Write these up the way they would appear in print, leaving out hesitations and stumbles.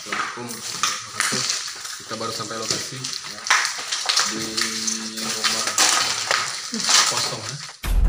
Assalamualaikum warahmatullahi wabarakatuh. Kita baru sampai lokasi ya, di rumah kosong ya.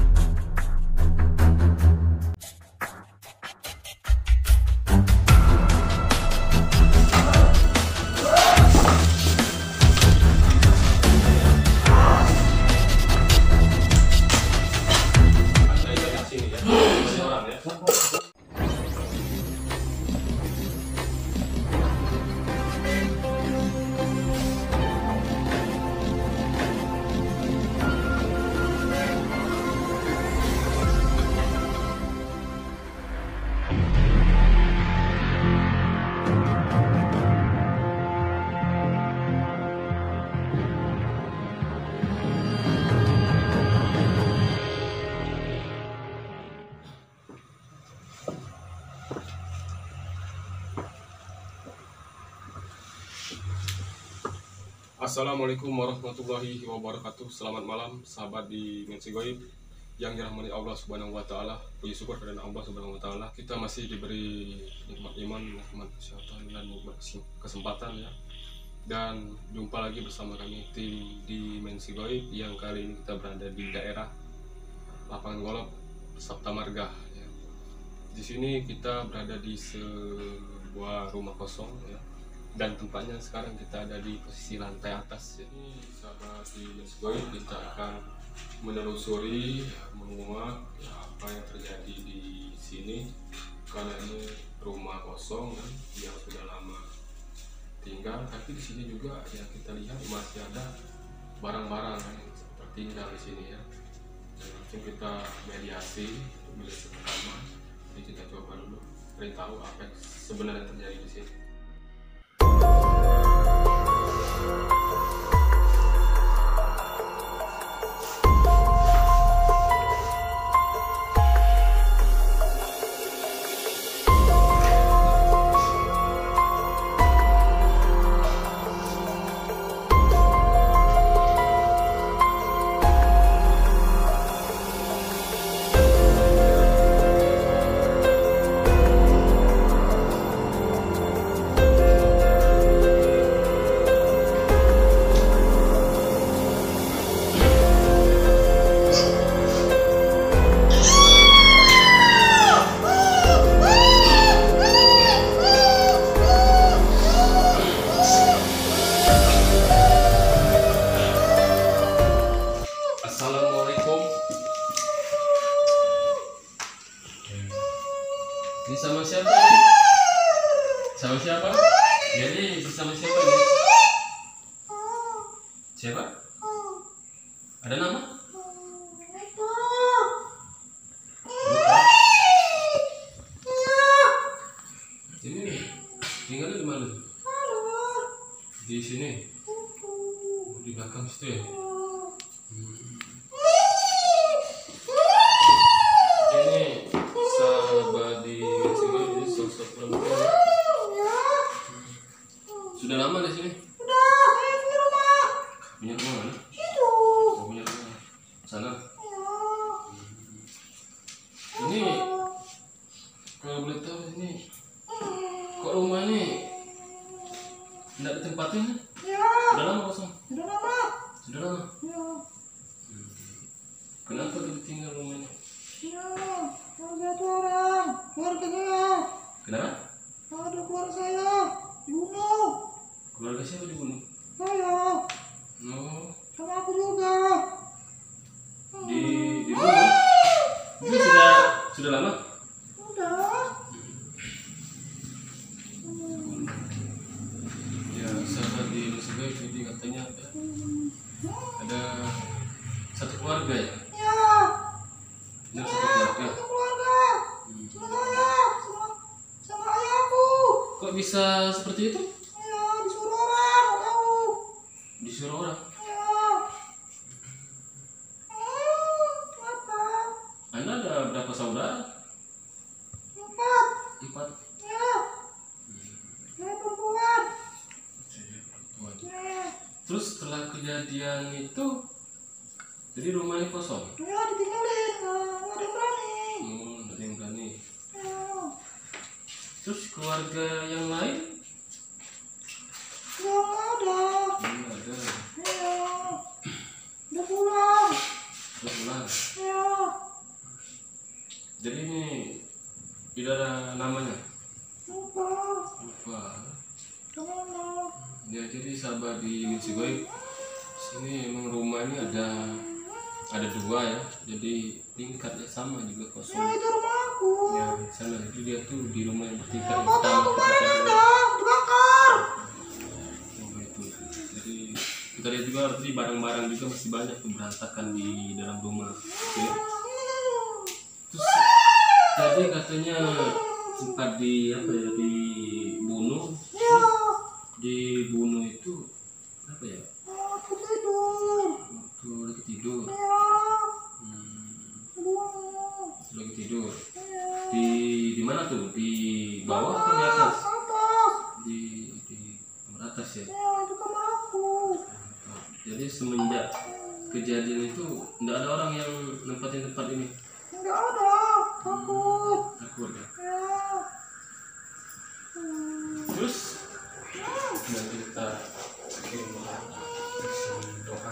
Assalamualaikum warahmatullahi wabarakatuh. Selamat malam sahabat di Dimensi Goib yang dirahmati Allah Subhanahu wa taala. Puji syukur kepada Allah Subhanahu wa taala. Kita masih diberi nikmat iman, nikmat kesehatan dan nikmat kesempatan ya. Dan jumpa lagi bersama kami tim Dimensi Goib yang kali ini kita berada di daerah Lapangan Golok, Sabta Marga ya. Di sini kita berada di sebuah rumah kosong ya. Dan tempatnya sekarang kita ada di posisi lantai atas ya. Ini sahabat di Dimensi Goib, kita akan menelusuri menguak ya, apa yang terjadi di sini karena ini rumah kosong kan, yang sudah lama tinggal. Tapi di sini juga ya kita lihat masih ada barang-barang kan, yang tertinggal di sini ya. Dan langsung kita mediasi untuk melihat pertama. Jadi kita coba dulu cari tahu apa yang sebenarnya terjadi di sini. Ini sama siapa nih? Sama siapa? Jadi bersama siapa nih? Siapa? Ada nama? Lupa. Ini tinggalnya di mana? Di sini. Di belakang situ ya? Ini sahabat di sini sosok perempuan. Sudah lama di sini? Udah, saya punya rumah. Punya rumah mana? Itu. Oh, punya rumah. Sana. Ya. Ini kalau boleh tahu ini kok rumah ini tidak ditempatin? Ya. Sudah lama kosong? Udah lama. Sudah lama? Ya. Kenapa ditinggal rumah ini? Ya. Ada satu orang keluarganya. Kenapa? Ada keluarga saya dibunuh. Keluarga siapa dibunuh? Saya. Oh, Sama aku juga. dibunuh? Ini sudah lama? Udah. Ya, sahabat di Nusa jadi katanya ada satu keluarga ya? Ya. Ini satu keluarga. Satu keluarga. Sama saya. Sama ayahku. Kok bisa seperti itu? Ya, disuruh orang. Nggak tahu. Disuruh orang. Ya. Apa? Anda ada berapa saudara? 4. 4. Ya. Saya perempuan. Ya. Terus setelah kejadian itu, jadi rumahnya kosong? Ya, ditinggalin. Nggak ada yang berani. Nggak ada yang berani. Ya. Terus keluarga yang lain lupa. Kemana? Ya jadi sahabat di Misi Goib, sini emang rumah ini ada dua ya, jadi tingkatnya sama juga Ya kosong. itu rumahku. Ya sana itu dia tuh di rumah yang bertingkat yang Bapak pertama kemarin kita lihat. ada dibakar. Oh, itu. Jadi kita lihat juga tadi barang-barang juga masih banyak tuh berantakan di dalam rumah. Oke. Terus tadi katanya sempat dibunuh. Ya. Dibunuh itu apa ya? Aku tidur. Waktu lagi tidur. Ya. Hmm, waktu lagi tidur. Ya. Di mana tuh? Di bawah atau di atas? Atas. Di kamar atas ya. Ya itu kamar aku. Jadi semenjak kejadian itu tidak ada orang yang nempatin tempat ini. Enggak ada. Takut. Takut ya. Ya. Terus nanti kita doa.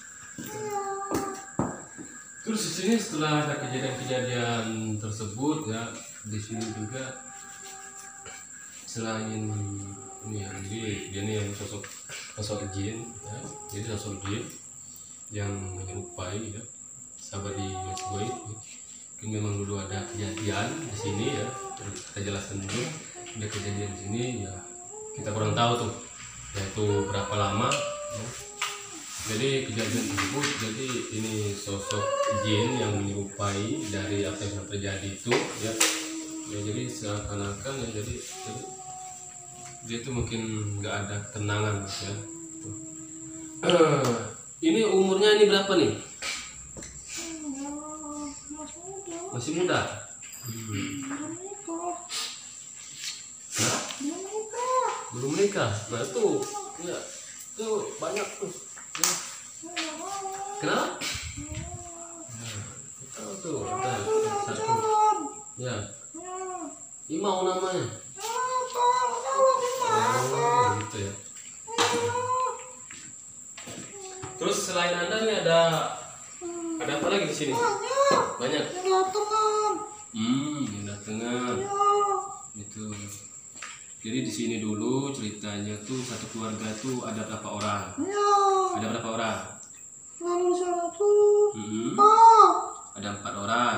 Terus di sini setelah ada kejadian-kejadian tersebut ya, di sini juga selain ini ya, jadi dia ini yang sosok jin ya, jadi sosok jin yang menyerupai ya sahabat di Misi Goib. Mungkin memang dulu ada kejadian di sini ya, kita jelaskan dulu ada kejadian di sini ya, kita kurang tahu tuh yaitu berapa lama ya. Jadi kejadian tersebut, jadi ini sosok jin yang menyerupai dari apa yang terjadi itu ya, ya jadi seakan-akan ya, jadi dia tuh mungkin nggak ada ketenangan ya. Ini umurnya ini berapa nih? Masih muda. Hah? Belum menikah. Nah itu ya, itu banyak tuh ya. Kenapa? Tahu tuh ada satu ya, Imau namanya. Oh gitu ya. Terus selain Anda nih ada apa lagi di sini? Banyak. Yang datangan. Itu. Jadi di sini dulu ceritanya tuh satu keluarga tuh ada berapa orang? Ada berapa orang? Lalu sana tuh. Ada 4 orang.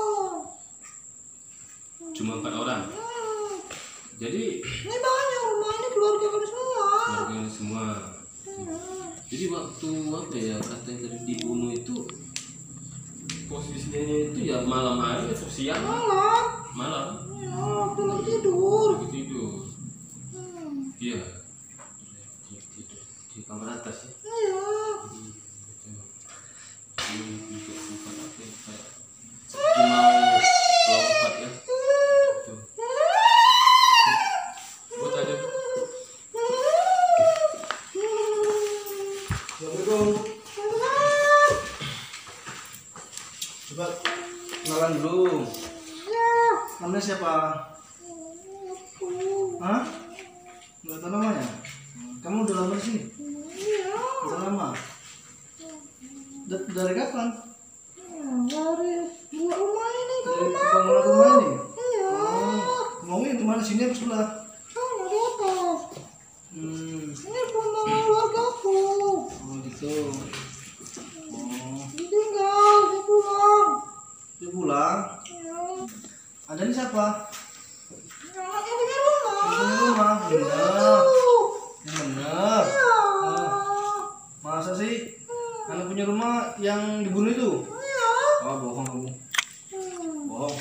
Cuma 4 orang. Jadi Ini banyak rumah ini keluarga kami semua. keluarga ini semua. Jadi waktu apa ya katanya tadi dibunuh itu posisinya itu ya malam hari atau siang? Malam. Ya, waktu lagi tidur. Lagi tidur. Iya. Tidur di kamar atas ya. Iya. Ini untuk tempat apa ya? Kayak seperti mau lompat ya. Tuh. Buat aja. Assalamualaikum. Coba kenalan dulu. Namanya siapa? Hah? Nggak tahu namanya? Kamu udah lama di sini? Iya. Udah lama? Dari kapan? Dari dua rumah ini ke Dari rumah. bangunan rumah ini? Iya. Ngomongin kemana sini apa sebelah? Sana di atas. Ini rumah keluargaku. Oh gitu. Oh, Ditinggal, dia pulang. dia pulang. Iya. Ada ini siapa? Anaknya punya rumah. Yang punya rumah. Bener. Yang bener. Iya. Masa sih? Anak punya rumah yang dibunuh itu? Iya. Oh bohong kamu. Bohong.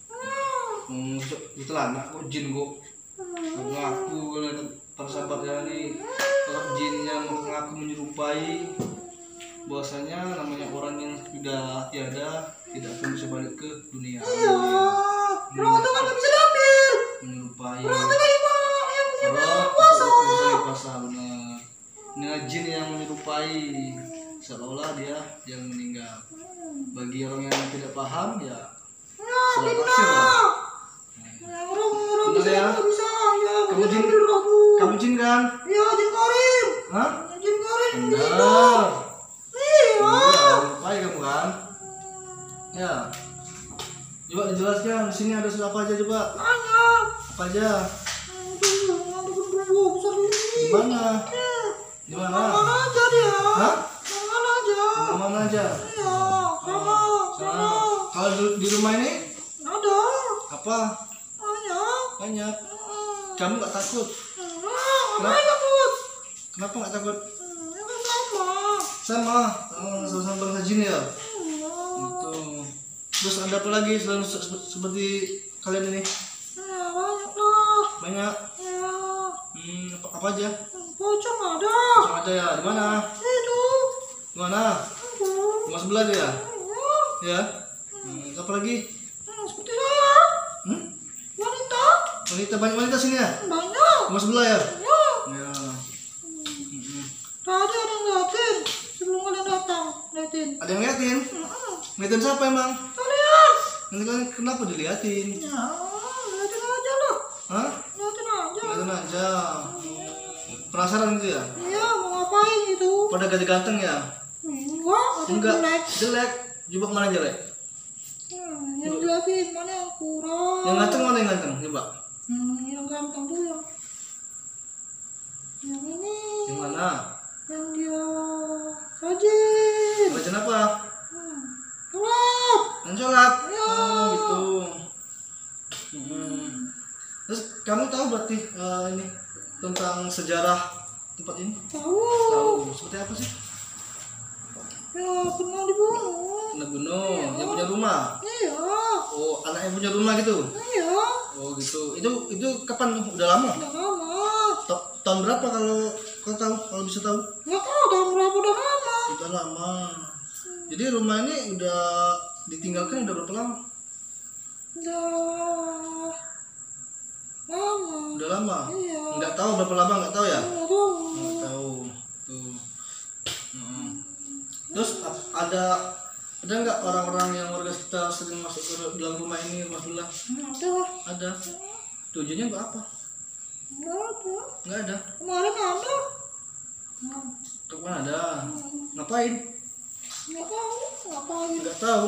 Itu lah anak kok jin kok. Mengaku para sahabat yang ini kalau jinnya mengaku menyerupai bahwasanya namanya orang yang sudah tiada tidak akan bisa balik ke dunia. Iya. Roh itu kan nggak bisa diambil. Menyerupai Roh itu kan yang punya roh kuasa. kuasa benar. Ini jin yang menyerupai seolah dia yang meninggal. Bagi orang yang tidak paham ya Ya, salah benar. tafsir lah. Ya, roh Benar bisa, ya? nggak bisa. Ya, Kamu bisa jin? ambil roh tuh. Kamu jin kan? Iya, jin Karim. Hah? Jin Karim yang Benar. meninggal. Iya. Menyerupai kamu kan? Ya. Coba dijelaskan di sini ada apa aja coba? Banyak. Apa aja? Aduh, Mana? Di mana? Mana aja dia? Hah? Mana aja? Mana aja? Iya, sana, sana. Kalau di rumah ini Ada. apa? Banyak. Banyak. Kamu nggak takut? Ngapain takut? Kenapa nggak takut? Ya kan sama. Sama, sama bangsa jin ya. Iya. Gitu. Terus ada apa lagi selain seperti kalian ini? Ya, banyak lah. Banyak. Ya. Apa aja? Pocong ada. Sama aja ya. Di mana? Itu. Di mana? Itu. Rumah sebelah dia. Ya. Ya. Apa lagi? Seperti saya. Hmm? Wanita. Wanita, banyak wanita sini ya? Banyak. Rumah sebelah ya? Ya. Ya. Tadi ada yang ngeliatin. Sebelum kalian datang. Ngeliatin. Ada yang ngeliatin? Ngeliatin siapa emang? Kalian. Nanti kalian kenapa diliatin? Ya. Ngeliatin aja lah. Hah? Ngeliatin aja. Ngeliatin aja. Penasaran gitu ya? Iya, mau ngapain itu? Pada ganteng ya? Enggak, ada yang Enggak. jelek. Jelek. Coba mana jelek? Yang jelekin mana yang kurang? Yang ganteng mana yang ganteng? Coba. Yang ganteng tuh yang ini. Yang mana? Yang dia rajin. Rajin apa? Sholat. Yang sholat? Ya. Oh gitu. Terus kamu tahu berarti ini tentang sejarah tempat ini? Tahu. Tahu. Seperti apa sih? Ya pernah dibunuh. Kena bunuh. Yang punya rumah? Iya. Oh, anak yang punya rumah gitu? Iya. Oh gitu. Itu kapan? Udah lama? Udah lama. Tahun berapa kalau kau tahu? Kalau bisa tahu? Nggak tahu tahun berapa udah lama. Udah lama. Jadi rumah ini udah ditinggalkan udah berapa lama? Udah lama. Udah lama. Iya. Nggak tahu berapa lama, nggak tahu ya? Nggak tahu. Nggak tahu. Tuh. Terus ada nggak orang-orang yang warga sekitar sering masuk ke dalam rumah ini, rumah sebelah? Ada. Ada. Tujuannya buat apa? Nggak ada. Nggak ada. Kemarin ada. Kemana ada? Ngapain? Nggak tahu. Ngapain? Nggak tahu.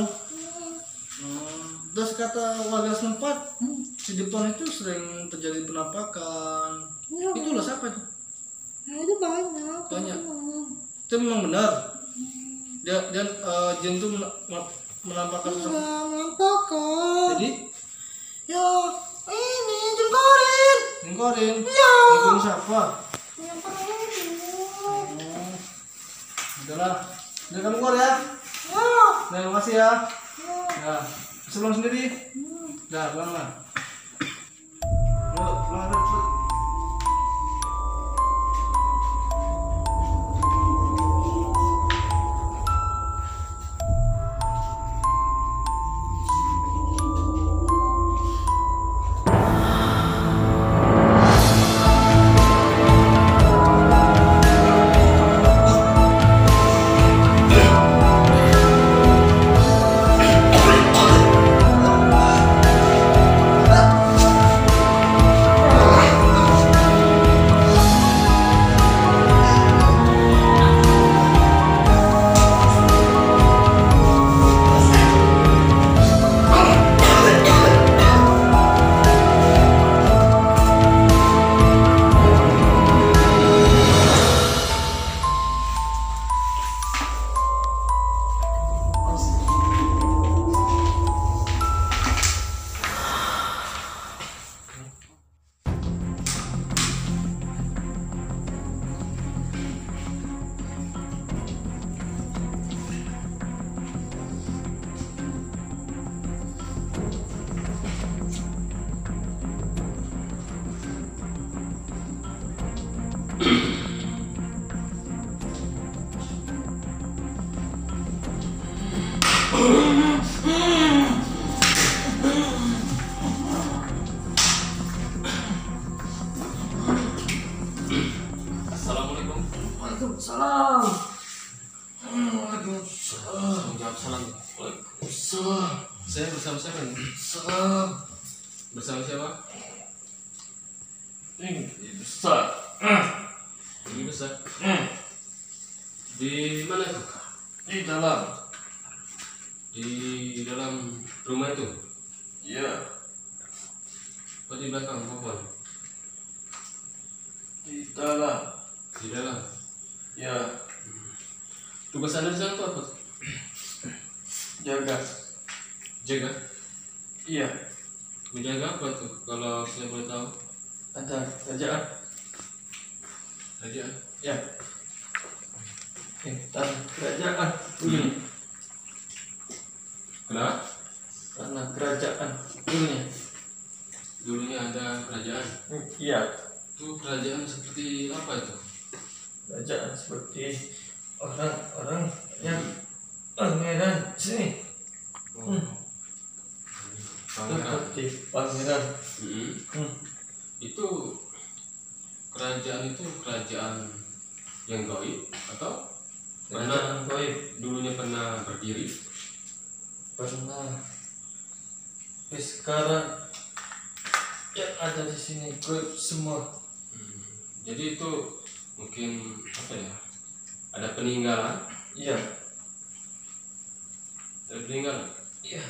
Terus kata warga setempat di depan itu sering terjadi penampakan. Ya, Itulah siapa itu? nah, itu banyak. Banyak. teman-teman. Itu memang benar. Dia jin itu menampakkan sesuatu. Nggak menampakkan. Jadi Ya ini jengkorin. ngkorin. Iya. Ngkorin siapa? Yang pernah itu. Udahlah. Udah kamu keluar ya. Ya. Nah, terima kasih ya. Ya. Ya, sebelum sendiri. Dah, pulang lah. Yuk, pulang cepet. Assalamualaikum. Waalaikumsalam. Menjawab salam. Waalaikumsalam. Saya bersama siapa ini? Salam. Bersama siapa? Ini besar. Ini besar. Di mana itu? Di dalam. Di dalam rumah itu? Iya. Oh, di belakang pohon. Di dalam. Di dalam. Ya, Tugas Anda di sana tuh apa? jaga. Jaga. Iya, Menjaga apa tuh? Kalau saya boleh tahu. ada kerjaan. Kerjaan. Ya. Kita kerajaan dulunya. Kenapa? Karena kerajaan dulunya. Dulunya ada kerajaan. Iya, Itu kerajaan seperti apa itu? kerajaan seperti orang-orang yang pangeran sini. Oh. Pangeran. Seperti pangeran. Itu kerajaan itu kerajaan yang gaib atau pernah Kerajaan goib dulunya pernah berdiri? pernah. Tapi sekarang yang ada di sini goib semua. Jadi itu mungkin apa ya? Ada peninggalan? Iya, Ada peninggalan iya.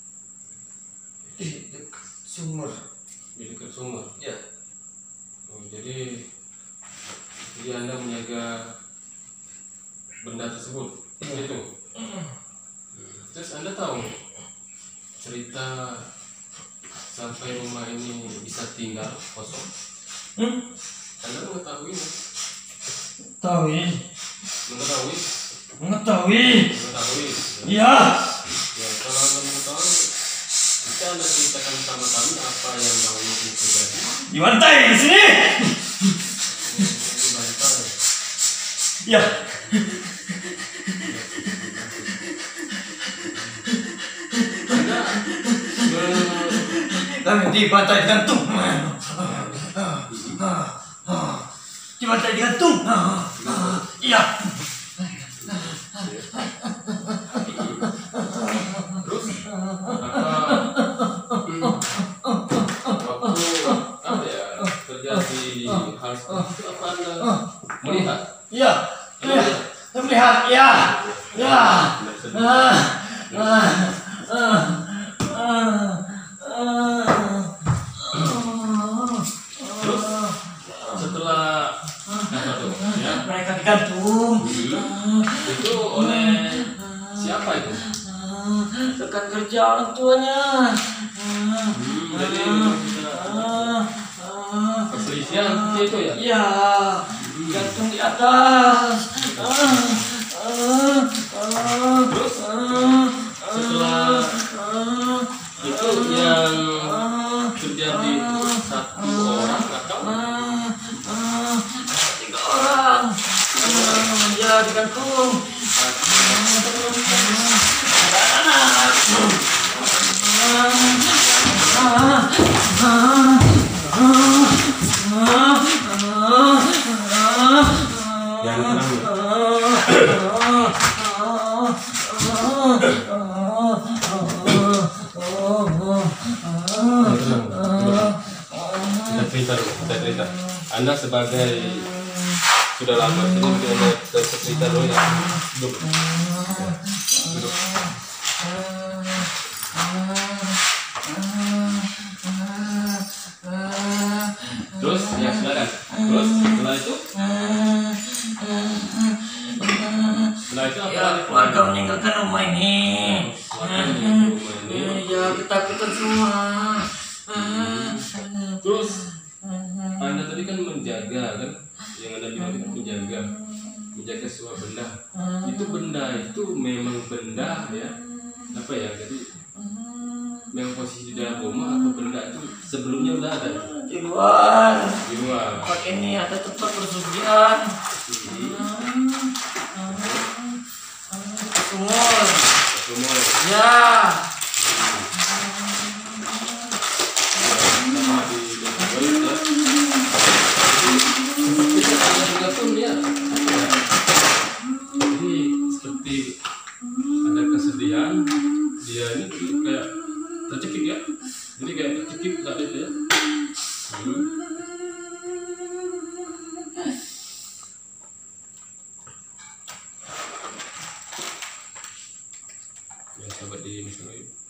Di dekat sumur. di dekat sumur. Ya, Oh, jadi Anda menjaga benda tersebut. Iya. Itu. Terus Anda tahu cerita sampai rumah ini bisa tinggal kosong? Anda mengetahui? tahu Mengetahui? mengetahui. Mengetahui. Iya. Ya, kalau Anda mengetahui, bisa Anda ceritakan sama kami apa yang dahulu itu terjadi? Dibantai di sini. Dibantai. Ya. Anda Kami dibantai gantung. Dibantai gantung. Iya. terus waktu apa ya terjadi hal seperti itu apa Anda melihat? Iya. Melihat. Ya. Ya. Terus setelah apa tuh? Ya, Mereka digantung. itu oleh siapa itu? Rekan kerja orang tuanya. Jadi perselisihan seperti itu ya? Iya. Gantung di atas. Terus setelah itu yang terjadi itu satu orang atau 3 orang. Ya digantung. Ada yang tenang. Kita cerita. Anda sebagai sudah lama ini mungkin Anda bisa cerita dulu ya. Duduk. Duduk. Terus ya silakan. Terus setelah itu apa Ya, lagi? keluarga meninggalkan rumah ini. Keluarga meninggalkan rumah ini. Ya, ketakutan semua. Terus Anda tadi kan menjaga kan, yang Anda bilang itu menjaga sebuah benda. Itu benda itu memang benda ya, apa ya? Jadi memang posisi di dalam rumah atau benda itu sebelumnya udah ada Di luar. di luar. Tempat ini ada tempat persugihan. Sumur. Semua Ya. sama di Bengkulu ya. Seperti Anda juga pun ya. Jadi seperti ada kesedihan, dia ini kayak tercekik ya. Jadi kayak tercekik saat itu ya. Ya sahabat di misalnya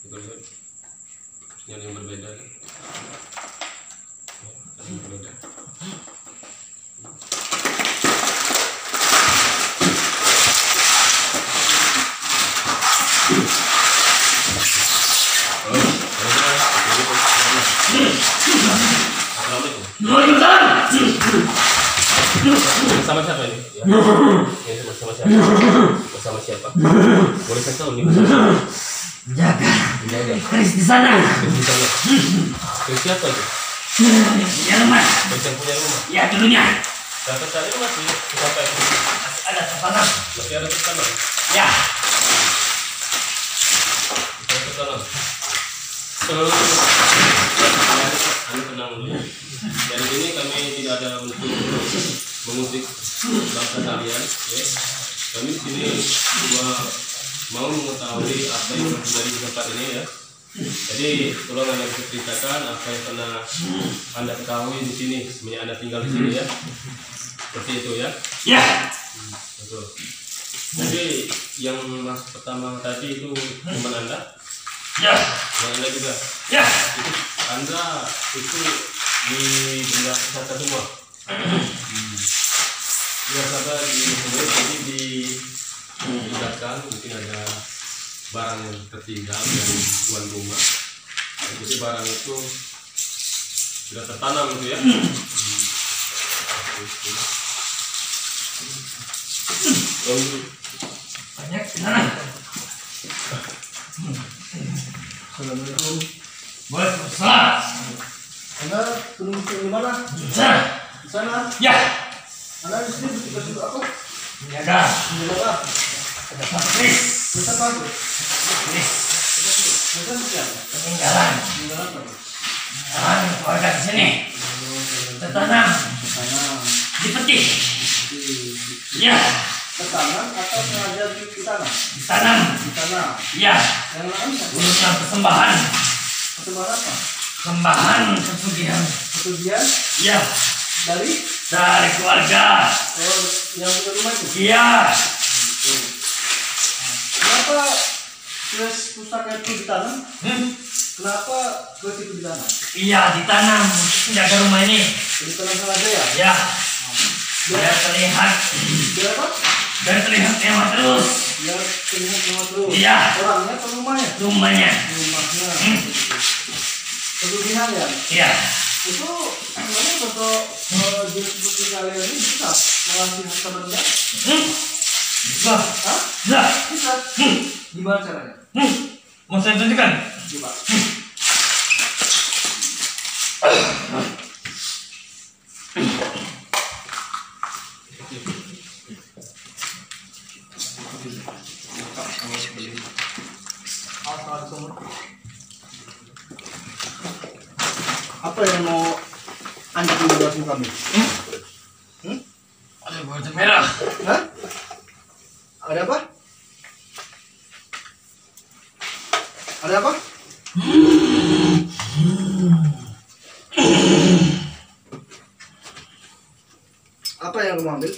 Bersama siapa ini? Ya. Ini bersama siapa? Bersama siapa? Boleh saya tahu ini bersama? Jaga. Jaga. Chris di sana. Di sana. Terus siapa itu? Punya rumah. Terus yang punya rumah? Ya dulunya. Sampai saat ini masih sampai Ada tertanam. masih ada tertanam. Ya. Ada tertanam. Anda tenang dulu. Dari ini kami tidak ada untuk mengusik bangsa kalian, ya. Kami di sini cuma mau mengetahui apa yang terjadi di tempat ini, ya. Jadi tolong Anda bisa ceritakan apa yang pernah Anda ketahui di sini semenjak Anda tinggal di sini, ya. Seperti itu, ya. Ya. Betul. Jadi yang mas pertama tadi itu teman Anda, Ya. yang Anda juga. Ya. Itu Anda itu di benda wisata semua. Wisata di sini jadi dijelaskan mungkin ada barang yang tertinggal dari tuan rumah. Jadi barang itu sudah tertanam gitu ya. Banyak di sana. Assalamualaikum. Waalaikumsalam. Anda turun di mana? Di sana. Di sana. Ya. Anda di sini bertugas untuk apa? Menjaga. Menjaga. Ada Pak Chris. Bisa apa? Chris. Bisa siapa? Peninggalan. Menjaga apa? Peninggalan keluarga di sini. Tertanam Tanam. di peti. Ya. Ketanam atau sengaja di tanah? Ditanam. Di tanah. Ya. Yang lain Dulunya persembahan. persembahan apa? Persembahan pesugihan. Kemudian Ya. dari Dari keluarga. yang punya rumah itu. Iya. Kenapa kres pustaka itu ditanam? Kenapa kres itu ditanam? Iya, ditanam untuk menjaga rumah ini. Ditanam sengaja ya? Ya. Biar terlihat. Biar apa? Biar terlihat mewah terus. Biar terlihat semua terus. Iya. Orangnya atau rumahnya? Rumahnya. Rumahnya. Kemudian ya. Iya. Itu memang untuk jenis seperti kalian ini bisa mengasih harta benda? Bisa. Hah? Bisa. Bisa. Gimana caranya? Mau saya tunjukkan? Coba. Apa yang mau Anda tunjukkan kami? Ada baju merah. Hah? Ada apa? Ada apa? Apa yang kamu ambil?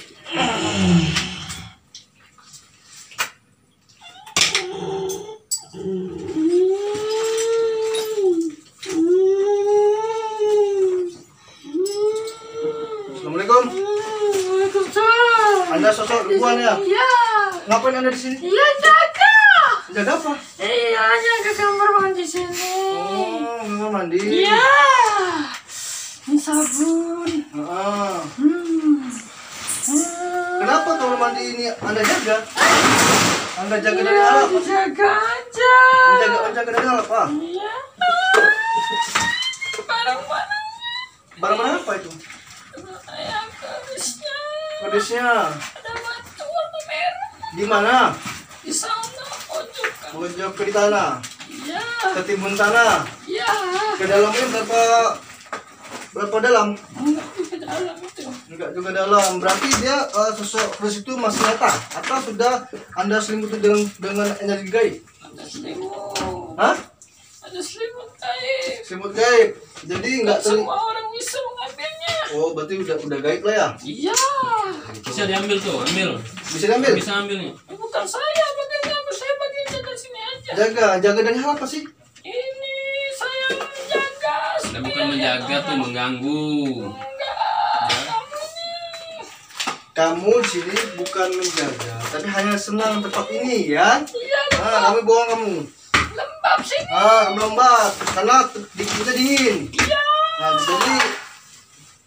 Assalamualaikum. Waalaikumsalam. Anda sosok ribuan ya? Iya. Ngapain Anda di sini? Iya, jaga. Jaga apa? Iya, jaga kamar mandi sini. Oh, kamar mandi. Iya. Ini sabun. Ah. Hmm. Kenapa kamar mandi ini Anda jaga? Anda jaga dari hal apa? Jaga aja. Menjaga dari hal apa? Iya. Barang-barang. Barang-barang apa itu? Yang kedisnya. Kodesnya Ada batu warna merah. di mana? Di sana pojokan. Pojok ke di tanah, Iya. ketimbun tanah. Iya. Ke dalamnya berapa dalam? Enggak di dalam itu. Enggak juga dalam. Berarti dia sosok Chris itu masih nyata atau sudah Anda selimuti dengan energi gaib? Ada selimut. Hah? Ada selimut gaib. Selimut gaib. Jadi enggak Semua orang bisa mengambilnya. Oh, berarti udah gaib lah ya. Iya. Bisa diambil tuh, ambil. Bisa diambil. Bisa ambilnya. Bukan saya bagian ngambil, saya bagian jaga sini aja. Jaga dari hal apa sih? Ini saya menjaga. Nah, bukan menjaga tuh, mengganggu. Enggak. Kamu nih. Kamu di sini bukan menjaga, tapi hanya senang tempat ini ya. Iya. Kami bohong kamu. Lembab sini. Lembab karena kita dingin. Iya. Nah, jadi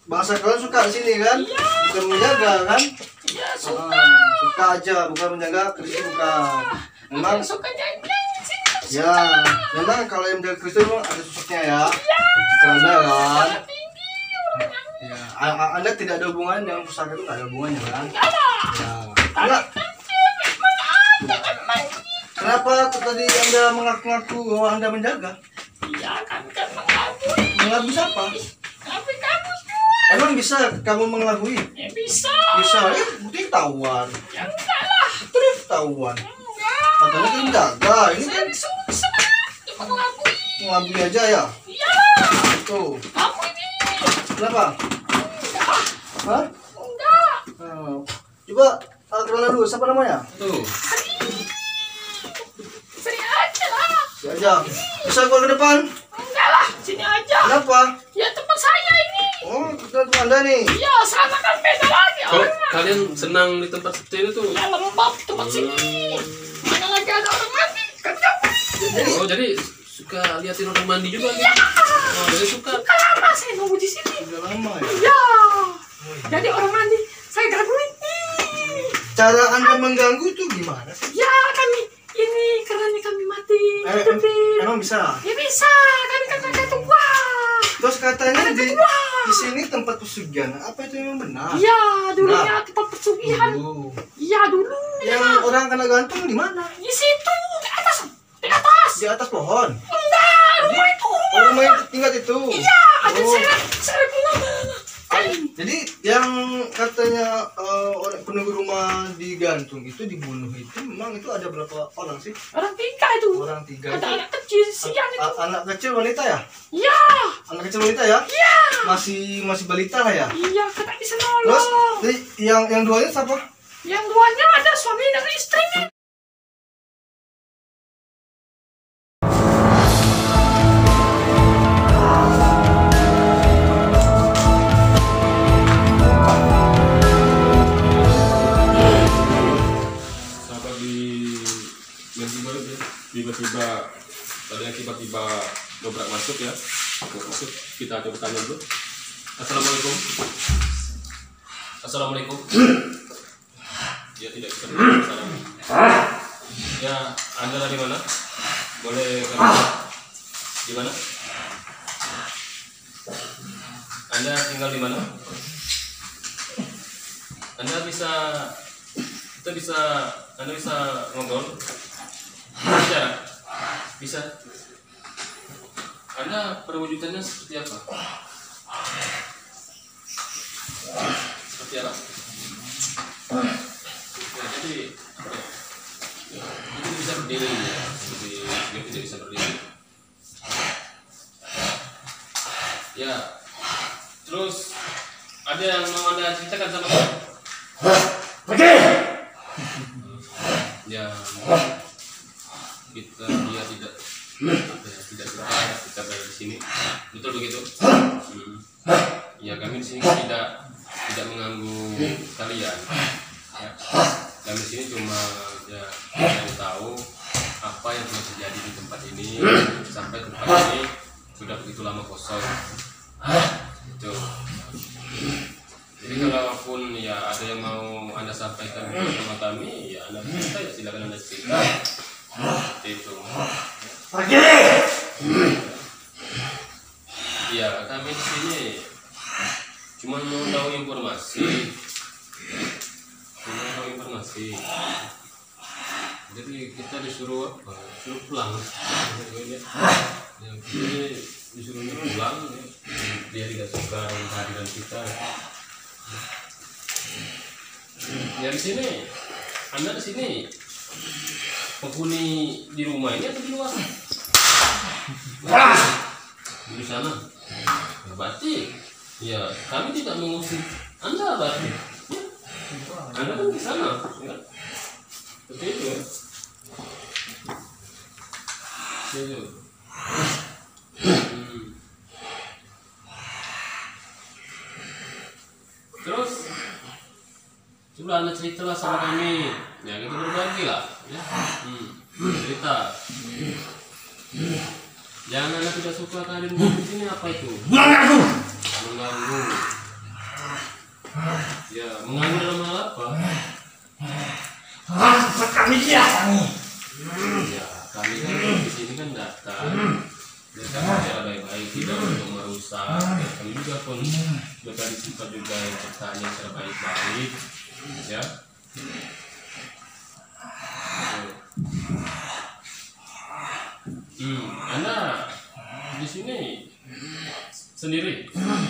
bahasa kalian suka di sini kan? Bukan menjaga kan? Iya, suka. Suka aja, bukan menjaga Kristi bukan. Memang Suka jalan di sini. ya, memang kalau yang menjaga Kristi memang ada susuknya ya. Karena kan, Tinggi orangnya. ya, Anda tidak ada hubungan yang pusaka itu nggak ada hubungannya kan? Enggak lah. Ya, enggak. Emang ada kan Kenapa tadi Anda mengaku-ngaku bahwa Anda menjaga? iya kan mengelabui. Mengelabui siapa? Tapi kamu jual. Emang bisa kamu mengelabui? Ya bisa. Bisa, ya bukti ketahuan. Ya enggak lah. Terus ketahuan. Enggak. Katanya kan menjaga, ini Saya kan disuruh sama mengelabui. mengelabui aja ya. Iya. Tuh, Kamu ini. kenapa? Enggak. Hah? Enggak. Coba kenalan dulu, siapa namanya? Tuh. Sini aja lah. Si aja. Bisa gua ke depan? Enggak lah. Sini aja. Kenapa? Ya tempat saya ini. Oh, kita tuh Anda nih. Iya, sana kan beda lagi Kalau orangnya. kalian senang di tempat seperti ini tuh. Ya lembab tempat sini. Mana lagi ada orang mandi. Kerja. Oh, jadi suka liatin orang mandi juga gitu. Oh, jadi suka. Bukan lama saya nunggu di sini. Udah lama ya. Ya. Jadi orang mandi saya gangguin. Cara Anda mengganggu tuh gimana sih? Ya kami ini kerannya kami mati. Emang bisa? Ya bisa. Kami kan kakak tua. Terus katanya di sini tempat pesugihan. Apa itu memang benar? Iya, dulunya tempat pesugihan. Dulu. Iya, dulu. Yang orang kena gantung di mana? Di situ, di atas. Di atas. Di atas pohon. Enggak, rumah itu. Oh, rumah yang tingkat itu. Iya, ada Oh. saya bilang. Jadi yang katanya orang penunggu rumah digantung itu dibunuh itu memang itu ada berapa orang sih? Orang tiga itu. Orang tiga Ada itu. anak kecil siang itu. Anak kecil wanita ya? Iya. Anak kecil wanita ya? Iya. Masih balita lah ya? Iya, kata bisa Terus nolong. jadi yang duanya siapa? Yang duanya ada suami dan istrinya. Sahabat di Mensigoy ya. Tiba-tiba ada yang tiba-tiba dobrak masuk ya. Masuk, kita coba tanya dulu. Assalamualaikum. Assalamualaikum. Ya tidak bisa salam. Ya, Anda dari mana? Boleh kami di mana? Anda tinggal di mana? Anda bisa ngobrol? Bicara? Bisa? Anda perwujudannya seperti apa? Seperti apa? Ya, jadi itu bisa berdiri ya, seperti dia tidak bisa berdiri. Ya, terus ada yang mau Anda ceritakan sama saya? Ya, dia tidak tidak suka kita berada di sini, betul begitu? Ya, kami di sini tidak mengganggu kalian. Ya, kami di sini cuma ya mencari tahu apa yang telah terjadi di tempat ini sampai tempat ini sudah begitu lama kosong. Itu. Jadi kalaupun ya ada yang mau Anda sampaikan sama kami, ya Anda cerita, ya silakan Anda cerita. Seperti itu. Ya, kami di sini cuma mau tahu informasi. Jadi kita disuruh apa? Disuruh pulang. Ya, kita disuruhnya pulang. Dia tidak suka dengan kehadiran kita. Ya di sini, Anda di sini penghuni di rumah ini atau di luar? Di sana. Berarti, ya kami tidak mengusir Anda berarti. Ya. Anda kan di sana, ya. Seperti itu. Itu. Terus coba Anda ceritalah sama kami. Ya kita berbagi lah ya. Cerita. Jangan Anda tidak suka kehadiran di sini apa itu? Mengganggu. Ya, mengganggu dalam hal apa? Kami didatangi. Ya, kami kan di sini kan datang. Datang secara baik-baik, tidak untuk merusak. Ya, kami juga pun tadi sempat juga yang bertanya secara baik-baik. Ya. Anda di sini sendiri?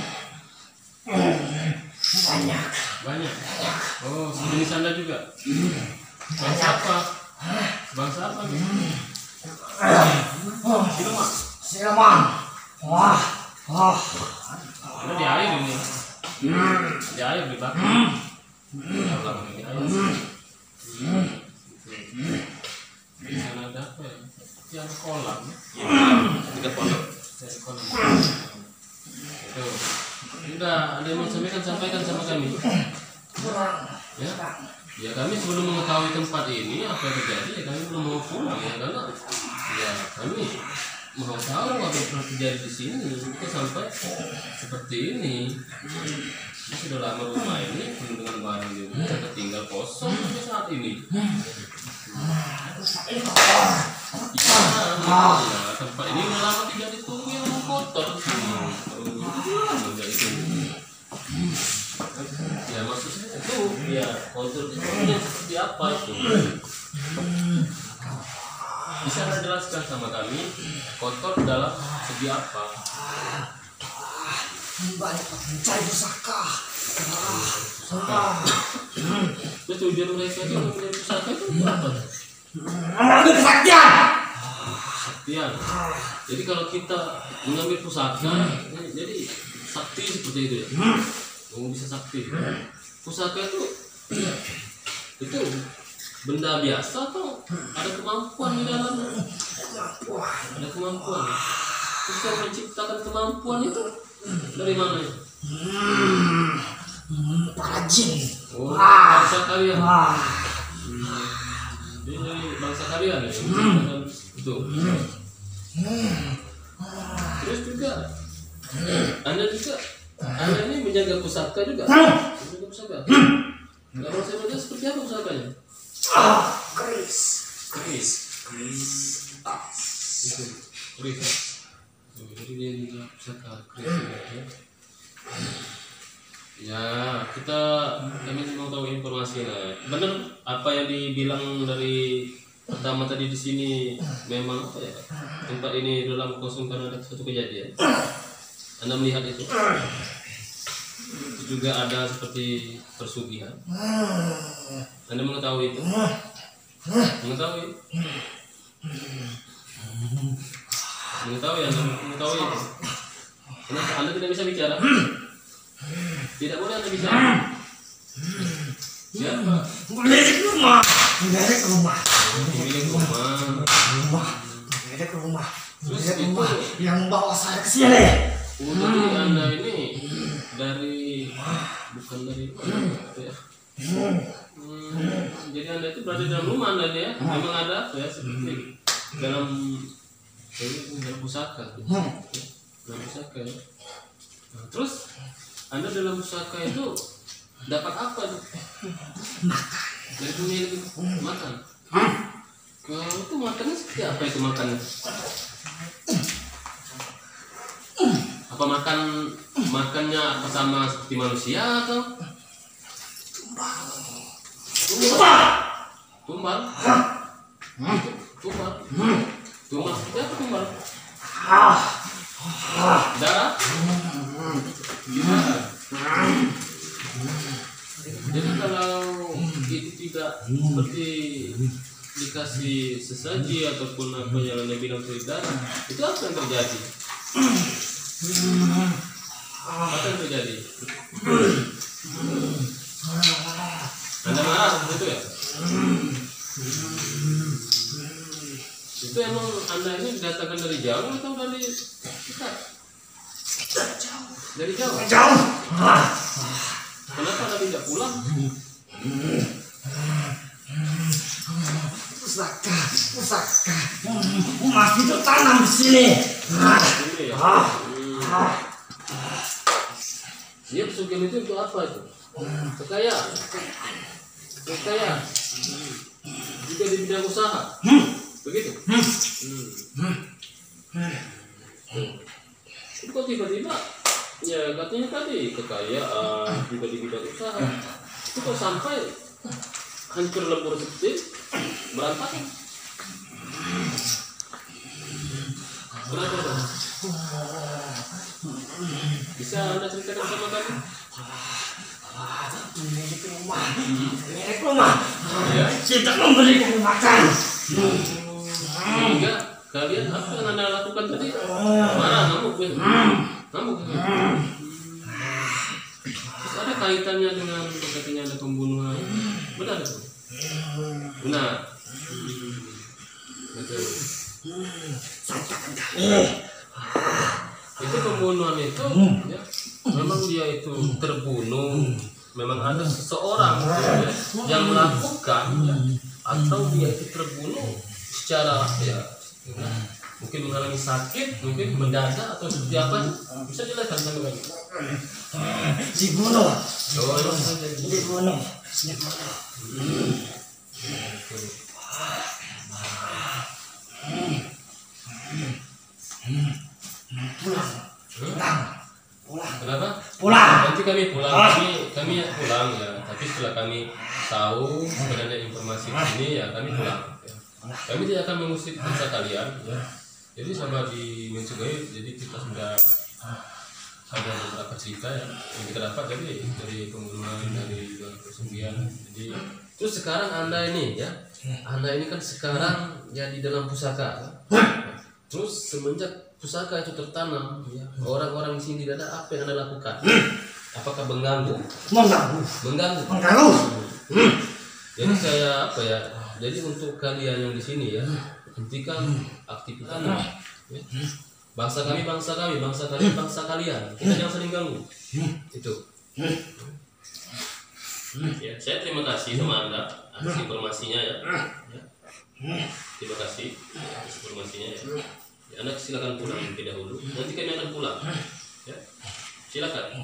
Banyak. Oh, sejenis Anda juga. Bangsa apa? Bangsa apa? Siluman. Siluman. Wah. Anda di air ini. Di air di belakang. Di air. Di sana ada apa ya? Di ada kolam. Dekat pondok. Dari kolam. Itu. Udah, ada yang mau sampaikan sama kami. Ya, ya kami sebelum mengetahui tempat ini apa yang terjadi, ya kami belum mau pulang ya karena ya kami mau tahu apa yang terjadi di sini. Kita sampai seperti ini. Ini sudah lama rumah ini penuh dengan barang juga, kita tinggal kosong sampai saat ini. Ya, tempat ini udah lama tidak ditunggu yang kotor. Ya maksudnya itu ya kotor itu seperti apa itu? Bisa Anda jelaskan sama kami kotor dalam segi apa? Banyak mencari pusaka. Terus tujuan mereka itu mencari pusaka itu apa? Mengambil kesaktian. Kesaktian. Jadi kalau kita mengambil pusaka, jadi sakti seperti itu ya. Oh, bisa sakti. Pusaka itu benda biasa atau ada kemampuan di dalamnya? Ada kemampuan. Bisa menciptakan kemampuan itu dari mana ya? Para jin. Oh, bangsa kalian. Ini dari bangsa kalian ya? Itu. Terus juga Anda ini menjaga pusaka juga? Menjaga pusaka? Nggak mau saya baca seperti apa pusakanya? Keris. Jadi dia juga pusaka keris ya. Ya, kami mau tahu informasinya. Benar apa yang dibilang dari pertama tadi di sini memang apa ya? Tempat ini dalam kosong karena ada suatu kejadian. Anda melihat itu? Itu juga ada seperti persugihan. Anda mengetahui itu? Mengetahui? Mengetahui itu? Kenapa Anda tidak bisa bicara? Tidak boleh Anda bicara. Siapa? Milik rumah. Terus itu Yang membawa saya ke sini. jadi Anda ini bukan dari apa ya? Jadi Anda itu berada dalam rumah Anda ya? Memang ada apa ya seperti dalam pusaka. Dalam pusaka ya. Nah, terus Anda dalam pusaka itu dapat apa tuh? Dari dunia itu makan. Kalau itu makannya seperti apa itu makannya? Apa makannya apa sama seperti manusia atau? Tumbal. Tumbal seperti apa tumbal? Darah. Jadi kalau itu tidak seperti dikasih sesaji ataupun apa yang Anda bilang seperti darah, itu apa yang terjadi? Apa yang terjadi? Anda marah seperti itu ya? Itu emang Anda ini didatangkan dari jauh atau dari dekat? Dari jauh. Kenapa Anda tidak pulang? Pusaka. Masih tertanam di sini. Ini ya. Dia pesugihan itu untuk apa itu? Kekayaan. Kekayaan. Juga di bidang usaha. Begitu. Kok tiba-tiba ya katanya tadi kekayaan juga di bidang usaha. Itu kok sampai hancur lebur seperti berantakan. Kenapa dong? Bisa Anda ceritakan sama kami? Pemilik rumah Ya. tidak memberikan makan. Sehingga kalian apa yang Anda lakukan tadi? Marah, ngamuk, ya? Ngamuk. Terus ada kaitannya dengan katanya ada pembunuhan. Benar itu? Benar. Betul. Itu pembunuhan itu ya, memang dia itu terbunuh, memang ada seseorang ya, yang melakukan ya, atau dia itu terbunuh secara ya, mungkin mengalami sakit, mungkin mendadak atau seperti apa, bisa jelaskan sama kami. Dibunuh. Oh, Dibunuh. Kenapa? Pulang. Nanti kami pulang, kami pulang ya. Tapi setelah kami tahu sebenarnya informasi ini ya kami pulang. Ya. Kami tidak akan mengusik bangsa kalian. Ya. Jadi sama di Mensugai, jadi kita sudah ada beberapa cerita ya yang kita dapat dari pembunuhan dari pesugihan. Jadi terus sekarang anda ini ya, anda ini kan sekarang ya di dalam pusaka. Terus semenjak pusaka itu tertanam, ya, orang-orang di sini tidak ada apa yang anda lakukan? Apakah mengganggu? Mengganggu. Jadi saya apa ya? Jadi untuk kalian yang di sini ya, hentikan aktivitasnya. Ya. Bangsa kami, bangsa kalian, bangsa kalian. Kita jangan saling ganggu. Itu. Ya, saya terima kasih sama anda atas informasinya ya. Terima kasih atas informasinya ya. Ya, anda silakan pulang terlebih dahulu. Nanti kami akan pulang. Ya, silakan.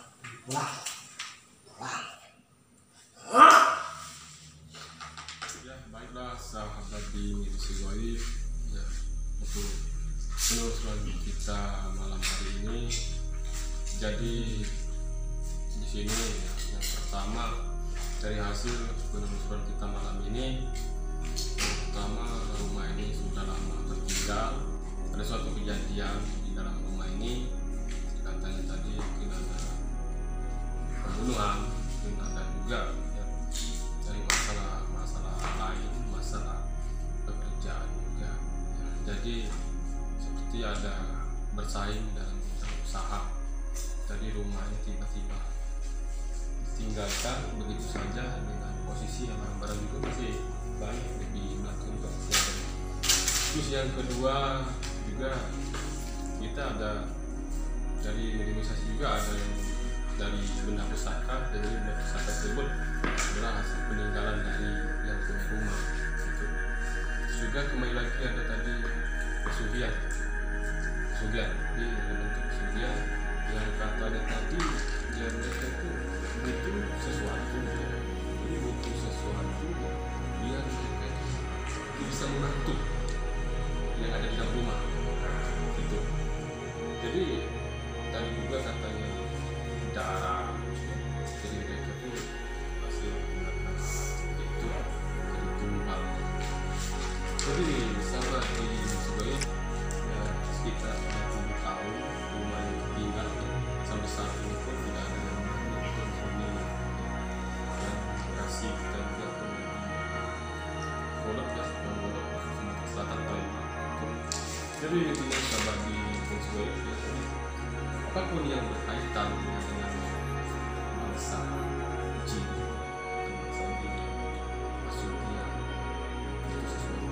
Ya, baiklah sahabat di Mensugai ya, untuk penelusuran kita malam hari ini. Jadi di sini ya, yang pertama dari hasil penelusuran kita malam ini, yang pertama rumah ini sudah lama tertinggal. Ada suatu kejadian di dalam rumah ini, katanya tadi mungkin ada pembunuhan, mungkin ada juga ya, dari masalah lain, masalah pekerjaan juga ya. Jadi seperti ada bersaing dalam bidang usaha. Jadi rumahnya tiba-tiba ditinggalkan begitu saja dengan posisi yang barang itu masih baik lebih belakang untuk. Terus yang kedua juga kita ada dari negosiasi juga ada yang dari benda pusaka, dari benda pusaka tersebut adalah hasil peninggalan dari yang punya rumah gitu. Juga kembali lagi ada tadi pesugihan di bentuk pesugihan yang katanya tadi ya mereka itu butuh sesuatu biar mereka itu bisa menantu yang ada di dalam rumah gitu. Jadi tadi juga katanya darah, jadi mereka itu masih menggunakan itu jadi tumbal. Jadi sahabat di Mensugai ya, sekitar 30 tahun rumah yang tinggal sampai saat ini pun tidak ada yang menghuni dan kasih kita juga pun Pondok ya, Pondok Sumatera Selatan Palembang. Jadi intinya sahabat di Mensugai ya, apapun yang berkaitan dengan bangsa jin, bangsa jin, pesugihan, itu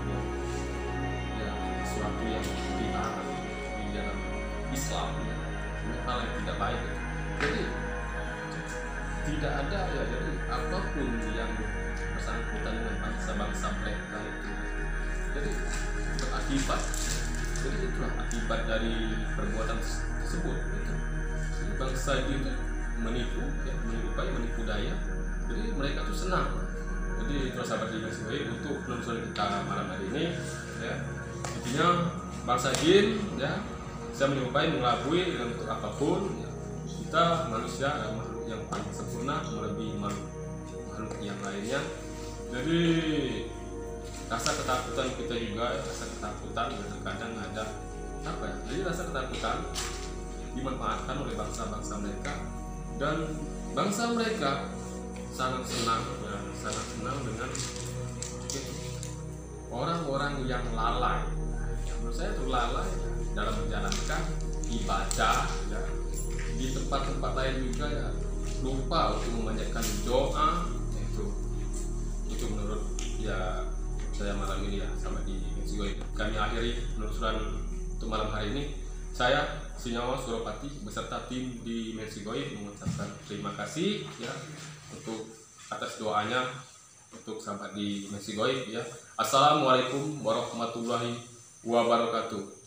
sesuatu yang dilarang di dalam Islam ya, hal yang tidak baik. Jadi tidak ada ya, jadi apapun yang bersangkutan dengan bangsa-bangsa mereka itu, jadi berakibat. Jadi itulah akibat dari perbuatan tersebut gitu. Bangsa itu menipu, ya, menipu daya. Jadi mereka tuh senang. Jadi terus sahabat di Mensigoib untuk penelusuran kita malam hari ini, ya intinya bangsa jin, ya saya menyerupai mengelabui dengan bentuk apapun. Ya, kita manusia adalah makhluk yang paling sempurna melebihi makhluk yang lainnya. Jadi rasa ketakutan kita juga, rasa ketakutan terkadang ada apa ya? Jadi rasa ketakutan dimanfaatkan oleh bangsa-bangsa mereka, dan bangsa mereka sangat senang, ya, sangat senang dengan orang-orang yang lalai. Ya, menurut saya itu lalai dalam menjalankan ibadah, ya. Di tempat-tempat lain juga ya lupa untuk memanjatkan doa. Itu menurut ya saya malam ini ya sama di Mensigoib. Kami akhiri penelusuran untuk malam hari ini. Saya Sinyawa Suropati beserta tim di Mensigoib mengucapkan terima kasih ya untuk atas doanya untuk sahabat di Mensigoib ya. Assalamualaikum warahmatullahi wabarakatuh.